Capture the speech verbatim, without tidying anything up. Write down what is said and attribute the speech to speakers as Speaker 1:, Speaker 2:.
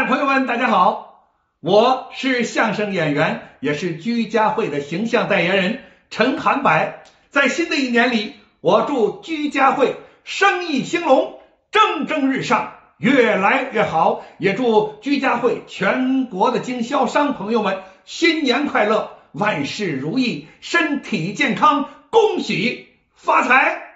Speaker 1: 朋友们，大家好，我是相声演员，也是居家会的形象代言人陈涵柏。在新的一年里，我祝居家会生意兴隆，蒸蒸日上，越来越好。也祝居家会全国的经销商朋友们新年快乐，万事如意，身体健康，恭喜发财。